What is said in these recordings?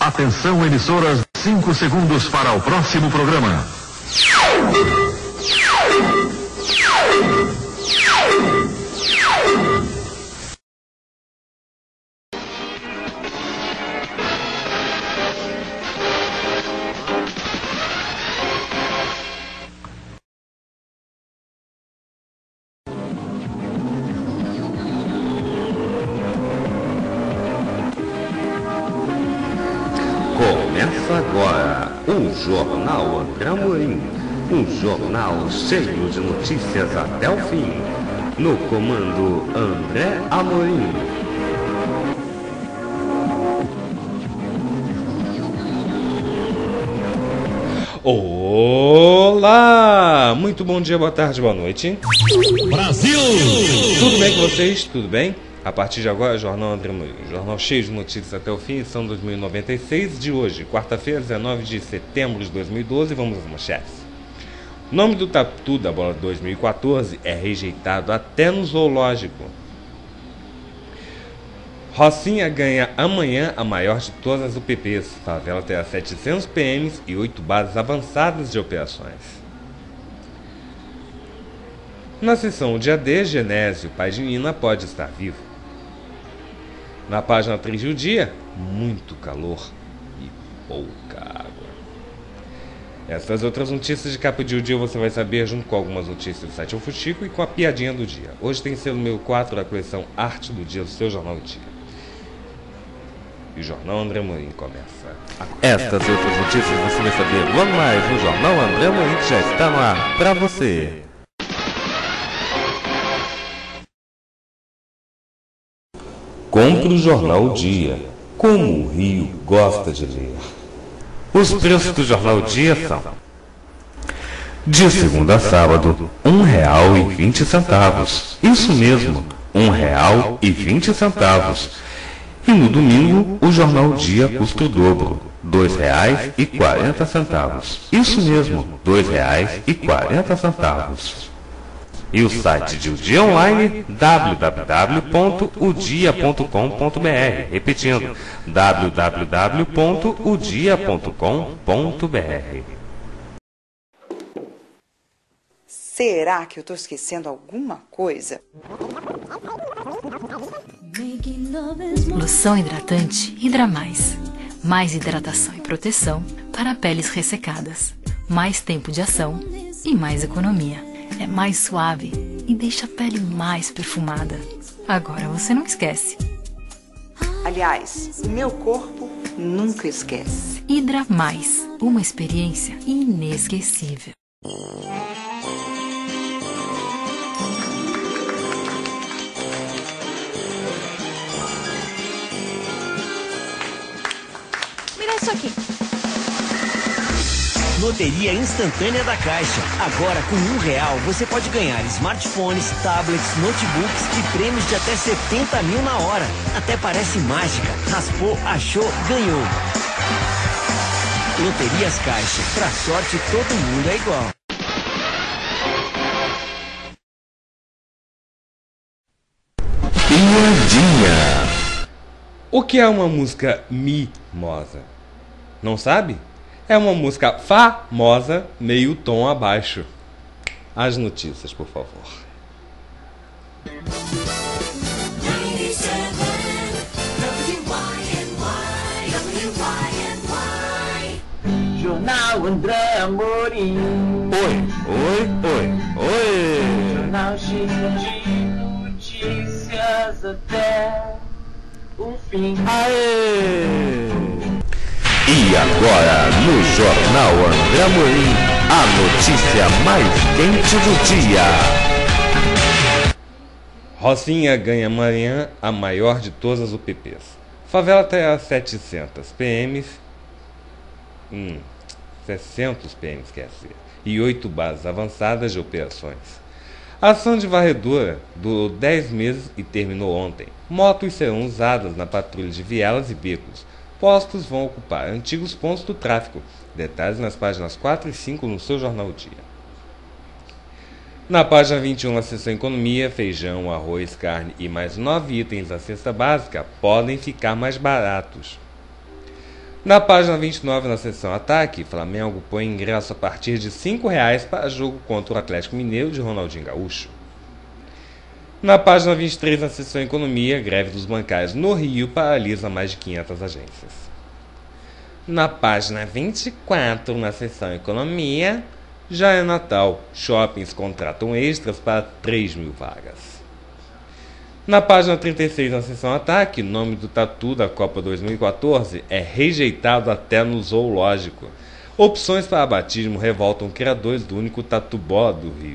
Atenção, emissoras, 5 segundos para o próximo programa. Começa agora o Jornal André Amorim, um jornal cheio de notícias até o fim. No comando André Amorim. Olá! Muito bom dia, boa tarde, boa noite. Brasil! Tudo bem com vocês? Tudo bem? A partir de agora, Jornal André Amorim, jornal cheio de notícias até o fim, são 2096 de hoje, quarta-feira, 19 de setembro de 2012, vamos às manchetes. O nome do Tatu da Bola 2014 é rejeitado até no zoológico. Rocinha ganha amanhã a maior de todas as UPPs. Favela terá 700 PMs e 8 bases avançadas de operações. Na sessão Dia D, Genésio, pai de Nina, pode estar vivo. Na página 3 do dia, muito calor e pouca água. Essas outras notícias de capa de dia você vai saber junto com algumas notícias do site Fuxico e com a piadinha do dia. Hoje tem selo número 4 da coleção Arte do Dia do seu Jornal do Dia. E o Jornal André Amorim começa agora. Estas outras notícias você vai saber logo mais no Jornal André Amorim, que já está no ar para você. Compre o Jornal Dia, como o Rio gosta de ler. Os preços do Jornal Dia são: de segunda a sábado, R$1,20. Isso mesmo, R$1,20. E no domingo, o Jornal Dia custa o dobro, R$2,40. Isso mesmo, R$2,40. E o site de O Dia Online, www.odia.com.br. Repetindo, www.odia.com.br. Será que eu estou esquecendo alguma coisa? Loção hidratante Hidra Mais. Mais hidratação e proteção para peles ressecadas. Mais tempo de ação e mais economia. É mais suave e deixa a pele mais perfumada. Agora você não esquece. Aliás, meu corpo nunca esquece. Hidra Mais, uma experiência inesquecível. Mira isso aqui. Loteria instantânea da Caixa. Agora, com R$1 você pode ganhar smartphones, tablets, notebooks e prêmios de até 70 mil na hora. Até parece mágica. Raspou, achou, ganhou. Loterias Caixa. Pra sorte, todo mundo é igual. Piadinha. O que é uma música mimosa? Não sabe? É uma música famosa, meio tom abaixo. As notícias, por favor. Jornal André Amorim. Oi. Jornal cheio de notícias até o fim. Aê! E agora, no Jornal André Amorim, a notícia mais quente do dia. Rocinha ganha amanhã a maior de todas as UPPs. Favela terá 700 PMs. 600 PMs, quer dizer. E 8 bases avançadas de operações. A ação de varredura durou 10 meses e terminou ontem. Motos serão usadas na patrulha de vielas e becos. Postos vão ocupar antigos pontos do tráfico. Detalhes nas páginas 4 e 5 no seu Jornal Dia. Na página 21, na seção Economia, feijão, arroz, carne e mais 9 itens da cesta básica podem ficar mais baratos. Na página 29, na seção Ataque, Flamengo põe ingresso a partir de R$ 5,00 para jogo contra o Atlético Mineiro de Ronaldinho Gaúcho. Na página 23, na seção Economia, greve dos bancários no Rio paralisa mais de 500 agências. Na página 24, na seção Economia, já é Natal, shoppings contratam extras para 3.000 vagas. Na página 36, na seção Ataque, o nome do tatu da Copa 2014 é rejeitado até no zoológico. Opções para batismo revoltam criadores do único tatu bola do Rio.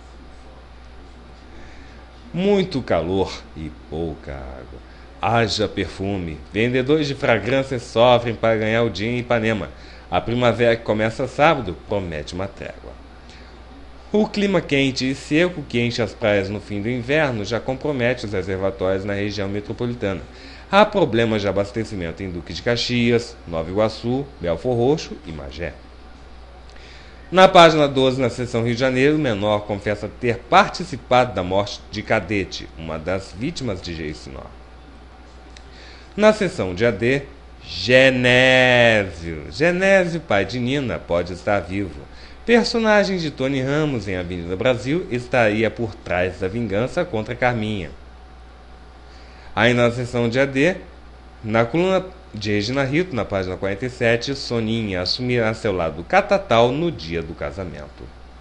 Muito calor e pouca água. Haja perfume. Vendedores de fragrâncias sofrem para ganhar o dia em Ipanema. A primavera que começa sábado promete uma trégua. O clima quente e seco que enche as praias no fim do inverno já compromete os reservatórios na região metropolitana. Há problemas de abastecimento em Duque de Caxias, Nova Iguaçu, Belfor Roxo e Magé. Na página 12, na seção Rio de Janeiro, o menor confessa ter participado da morte de Cadete, uma das vítimas de Geicinó. Na seção de AD, Genésio. Genésio, pai de Nina, pode estar vivo. Personagem de Tony Ramos em Avenida Brasil estaria por trás da vingança contra Carminha. Ainda na seção de AD, na coluna de Regina Rito, na página 47, Soninha assumirá seu lado catatal no dia do casamento.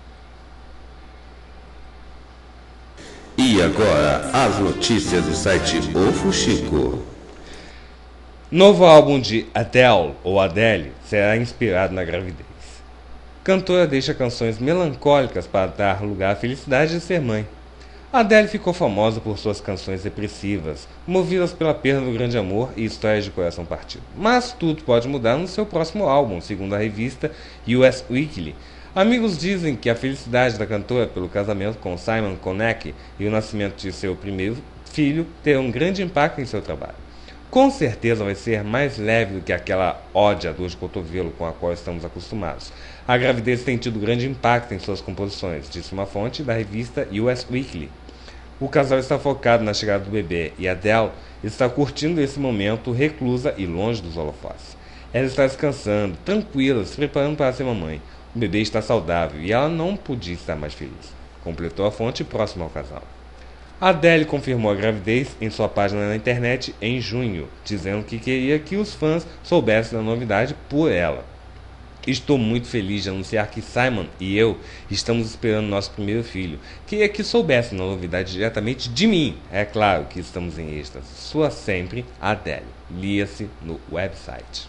E agora, as notícias do site O Fuxico. Novo álbum de Adele, ou Adele, será inspirado na gravidez. Cantora deixa canções melancólicas para dar lugar à felicidade de ser mãe. Adele ficou famosa por suas canções depressivas, movidas pela perda do grande amor e histórias de coração partido. Mas tudo pode mudar no seu próximo álbum, segundo a revista US Weekly. Amigos dizem que a felicidade da cantora pelo casamento com Simon Konecki e o nascimento de seu primeiro filho terão um grande impacto em seu trabalho. Com certeza vai ser mais leve do que aquela ódio à dor de cotovelo com a qual estamos acostumados. A gravidez tem tido grande impacto em suas composições, disse uma fonte da revista US Weekly. O casal está focado na chegada do bebê e Adele está curtindo esse momento reclusa e longe dos holofotes. Ela está descansando, tranquila, se preparando para ser mamãe. O bebê está saudável e ela não podia estar mais feliz, completou a fonte próxima ao casal. Adele confirmou a gravidez em sua página na internet em junho, dizendo que queria que os fãs soubessem da novidade por ela. Estou muito feliz de anunciar que Simon e eu estamos esperando nosso primeiro filho. Queria que soubessem da novidade diretamente de mim. É claro que estamos em êxtase. Sua sempre, Adele. Lia-se no website.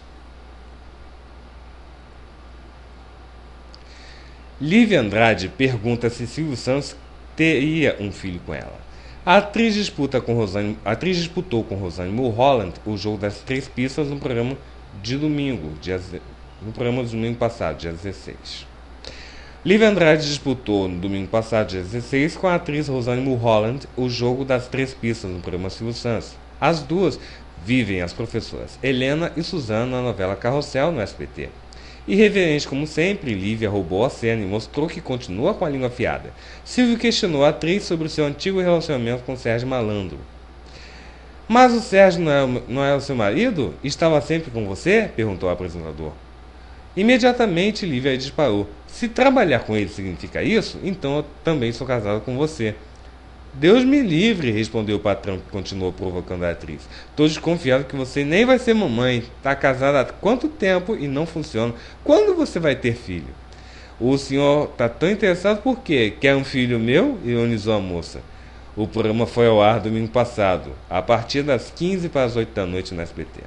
Lívia Andrade pergunta se Silvio Santos teria um filho com ela. A atriz disputou com Rosane Mulholland o jogo das 3 pistas no programa de domingo passado, dia 16. Lívia Andrade disputou no domingo passado, dia 16, com a atriz Rosane Mulholland o jogo das 3 pistas no programa Silvio Santos. As duas vivem as professoras Helena e Suzana na novela Carrossel no SBT. Irreverente como sempre, Lívia roubou a cena e mostrou que continua com a língua afiada. Silvio questionou a atriz sobre o seu antigo relacionamento com Sérgio Malandro. Mas o Sérgio não é o seu marido? Estava sempre com você? Perguntou o apresentador. Imediatamente, Lívia disparou. Se trabalhar com ele significa isso, então eu também sou casado com você. Deus me livre, respondeu o patrão, que continuou provocando a atriz. Estou desconfiado que você nem vai ser mamãe. Está casada há quanto tempo e não funciona? Quando você vai ter filho? O senhor está tão interessado por quê? Quer um filho meu? Ironizou a moça. O programa foi ao ar domingo passado, a partir das 15 para as 8 da noite no SBT.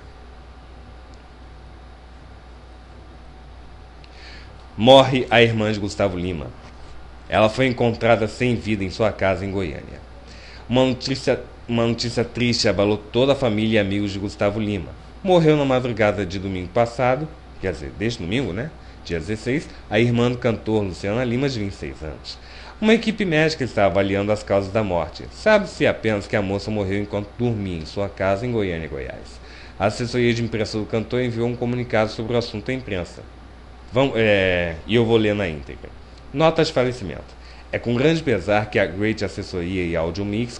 Morre a irmã de Gustavo Lima. Ela foi encontrada sem vida em sua casa em Goiânia. Uma notícia triste abalou toda a família e amigos de Gustavo Lima. Morreu na madrugada de domingo passado, quer dizer, deste domingo, né? Dia 16, a irmã do cantor Luciana Lima, de 26 anos. Uma equipe médica está avaliando as causas da morte. Sabe-se apenas que a moça morreu enquanto dormia em sua casa em Goiânia, Goiás. A assessoria de imprensa do cantor enviou um comunicado sobre o assunto à imprensa. E eu vou ler na íntegra. Nota de falecimento. É com grande pesar que a Great Assessoria e Audio Mix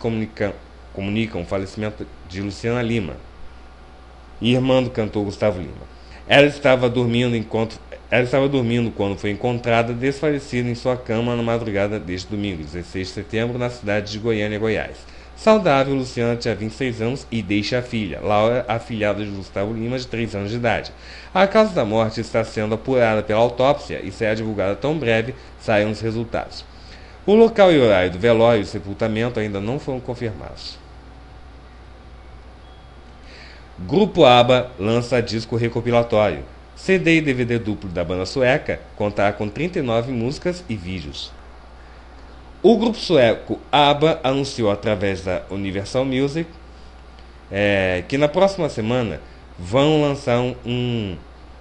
comunicam o falecimento de Luciana Lima, irmã do cantor Gustavo Lima. Ela estava dormindo quando foi encontrada desfalecida em sua cama na madrugada deste domingo, 16 de setembro, na cidade de Goiânia, Goiás. Saudável, Luciana tinha 26 anos e deixa a filha, Laura, afilhada de Gustavo Lima, de 3 anos de idade. A causa da morte está sendo apurada pela autópsia e será divulgada tão breve saiam os resultados. O local e horário do velório e sepultamento ainda não foram confirmados. Grupo ABBA lança disco recopilatório. CD e DVD duplo da banda sueca contará com 39 músicas e vídeos. O grupo sueco ABBA anunciou através da Universal Music que na próxima semana vão lançar um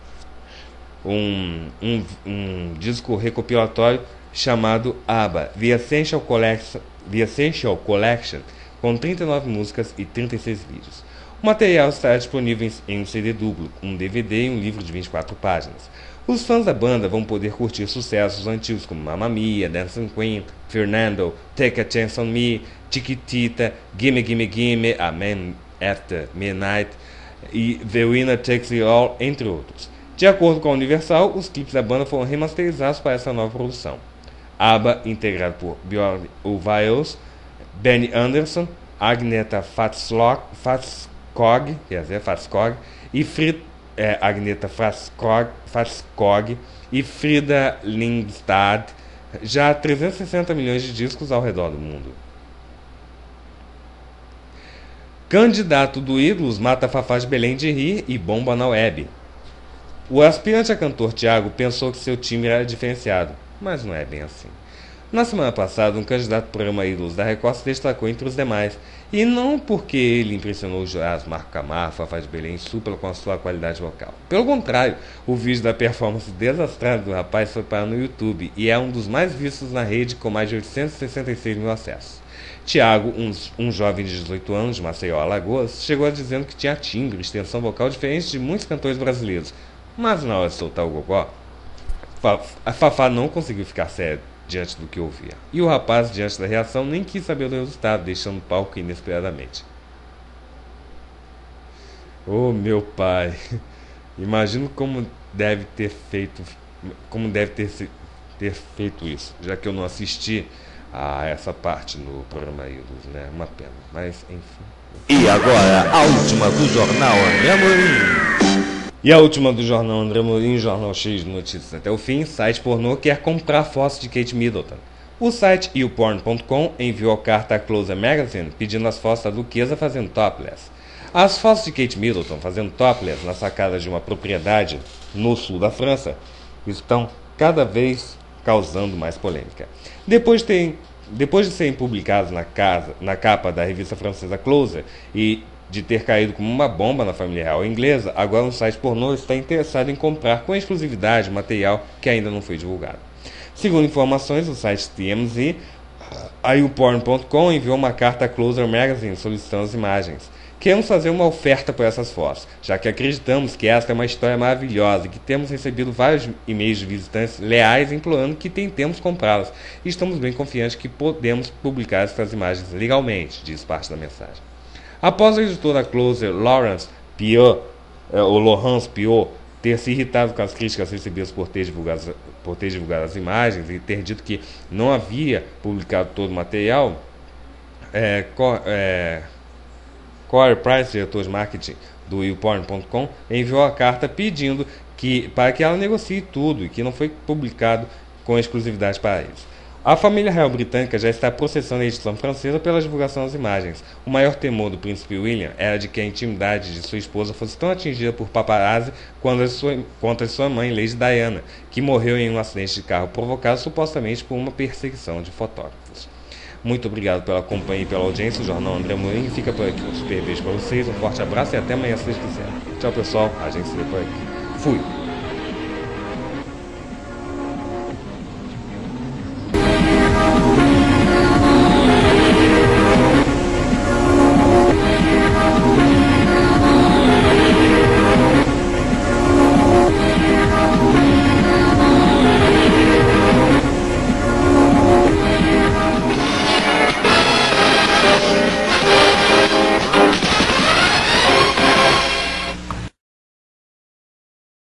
disco recopilatório chamado ABBA The Essential Collection, com 39 músicas e 36 vídeos. O material estará disponível em um CD duplo, um DVD e um livro de 24 páginas. Os fãs da banda vão poder curtir sucessos antigos como Mamma Mia, Dancing Queen, Fernando, Take a Chance on Me, Chiquitita, Gimme Gimme Gimme, A Man After Midnight e The Winner Takes It All, entre outros. De acordo com a Universal, os clipes da banda foram remasterizados para essa nova produção. ABBA, integrado por Björn Ulvaeus, Benny Andersson, Agneta Fatskog e Fatskog e Frida Lindstad, já 360 milhões de discos ao redor do mundo. Candidato do Ídolos mata Fafá de Belém de rir e bomba na web. O aspirante a cantor Thiago pensou que seu time era diferenciado, mas não é bem assim. Na semana passada, um candidato do programa Ídolos da Record se destacou entre os demais, e não porque ele impressionou os jurados Marco Camargo, Fafá de Belém e Supla com a sua qualidade vocal. Pelo contrário, o vídeo da performance desastrada do rapaz foi parar no YouTube e é um dos mais vistos na rede, com mais de 866 mil acessos. Thiago, um jovem de 18 anos de Maceió, Alagoas, chegou dizendo que tinha timbre e extensão vocal diferente de muitos cantores brasileiros, mas na hora de soltar o gogó, a Fafá não conseguiu ficar sério diante do que ouvia. E o rapaz, diante da reação, nem quis saber do resultado, deixando o palco inesperadamente. Oh, meu pai! Imagino como deve ter feito isso, já que eu não assisti a essa parte no programa Ídolos, né? Uma pena, mas enfim. E agora, a última do Jornal André Amorim. E a última do Jornal André Amorim, jornal cheio de notícias até o fim, site pornô quer comprar fotos de Kate Middleton. O site YouPorn.com enviou a carta à Closer Magazine pedindo as fotos da duquesa fazendo topless. As fotos de Kate Middleton fazendo topless na sacada de uma propriedade no sul da França estão cada vez causando mais polêmica. Depois de serem publicados na capa da revista francesa Closer e de ter caído como uma bomba na família real inglesa, agora um site pornô está interessado em comprar com exclusividade material que ainda não foi divulgado. Segundo informações do site TMZ, a YouPorn.com enviou uma carta à Closer Magazine solicitando as imagens. Queremos fazer uma oferta por essas fotos, já que acreditamos que esta é uma história maravilhosa e que temos recebido vários e-mails de visitantes leais implorando que tentemos comprá-las. E estamos bem confiantes que podemos publicar essas imagens legalmente, diz parte da mensagem. Após a editora Closer, Laurence Piot, ter se irritado com as críticas recebidas por ter divulgado as imagens e ter dito que não havia publicado todo o material, Corey Price, diretor de marketing do YouPorn.com, enviou a carta pedindo para que ela negocie tudo e que não foi publicado com exclusividade para eles. A família real britânica já está processando a edição francesa pela divulgação das imagens. O maior temor do príncipe William era de que a intimidade de sua esposa fosse tão atingida por paparazzi quanto a sua mãe, Lady Diana, que morreu em um acidente de carro provocado supostamente por uma perseguição de fotógrafos. Muito obrigado pela companhia e pela audiência. O Jornal André Amorim fica por aqui. Um super beijo para vocês, um forte abraço e até amanhã se vocês quiserem. Tchau, pessoal. A gente se vê por aqui. Fui!